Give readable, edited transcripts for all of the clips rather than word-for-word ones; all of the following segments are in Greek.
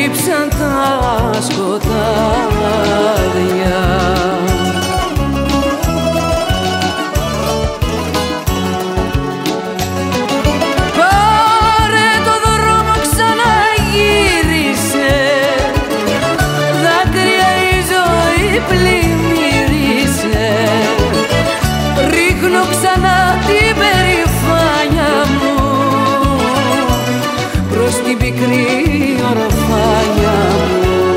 κρύψαν τα σκοτάδια. Πάρε το δρόμο, ξαναγύρισε, δάκρυα η ζωή πλημμύρισε. Ρίχνω ξανά την περηφάνια μου προς την πικρή οροφάνια μου.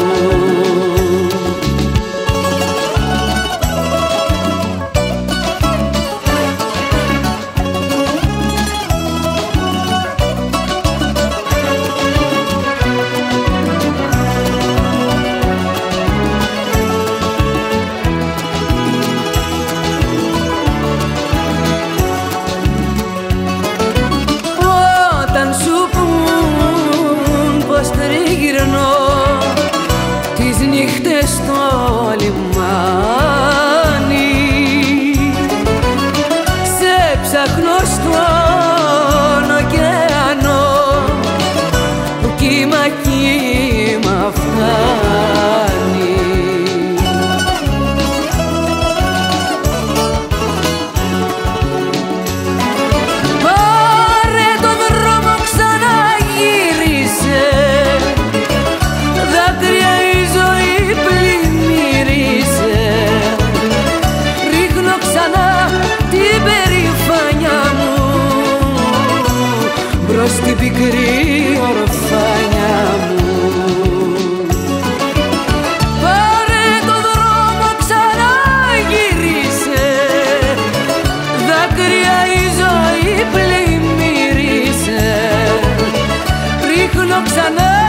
Τριγυρνώ τις νύχτες στο λιμάνι, σε ψάχνω στον ωκεανό που κύμα κύμα φτάνει. Πάρε το δρόμο, ξαναγύρισε, δάκρυα η ζωή πλημμύρισε. Ρίχνω ξανά την περηφάνια μου μπρος στην πικρή οροφάνια μου. Πάρε το δρόμο, ξαναγύρισε, δάκρυα η ζωή πλημμύρισε. Ρίχνω ξανά